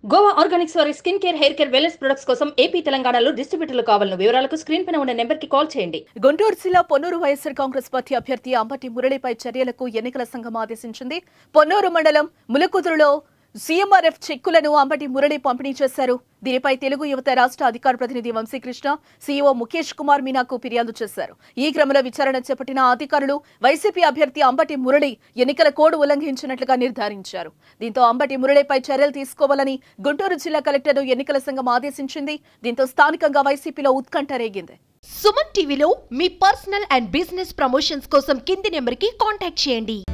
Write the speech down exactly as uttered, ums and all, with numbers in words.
Goa Organics వారి skin care, hair care, wellness products కోసం AP, తెలంగాణలో డిస్ట్రిబ్యూటర్లు కావాలను వివరాలకు స్క్రీన్ పైన ఉన్న నెంబర్ కి కాల్ చేయండి. గుంటూరు జిల్లా పొన్నూరు వైఎస్ఆర్ కాంగ్రెస్ పార్టీ అభ్యర్థి అంబటి మురళిపై చర్యలకు ఎన్నికల సంఘం ఆదేశించింది. పొన్నూరు మండలం ములకుదురులో సీఎంఆర్ఎఫ్ చెక్కులను అంబటి మురళి పంపిణీ చేశారు. దీనిపై తెలుగు యువత రాష్ట్ర అధికార ప్రతినిధి వంశీకృష్ణ, సీఈఓ ముఖేష్ కుమార్ మీనాకు ఫిర్యాదు చేశారు. ఈ క్రమంలో విచారణ చేపట్టిన అధికారులు వైసీపీ అభ్యర్థి అంబటి మురళి ఎన్నికల కోడ్ ఉల్లంఘించినట్లుగా నిర్ధారించారు. దీంతో అంబటి మురళిపై చర్యలు తీసుకోవాలని గుంటూరు జిల్లా కలెక్టర్ను ఎన్నికల సంఘం ఆదేశించింది. దీంతో స్థానికంగా వైసీపీలో ఉత్కంఠ రేగింది. సుమన్ టీవీలో మీ పర్సనల్ అండ్ బిజినెస్ ప్రమోషన్స్ కోసం కింది నెంబర్కి కాంటాక్ట్ చేయండి.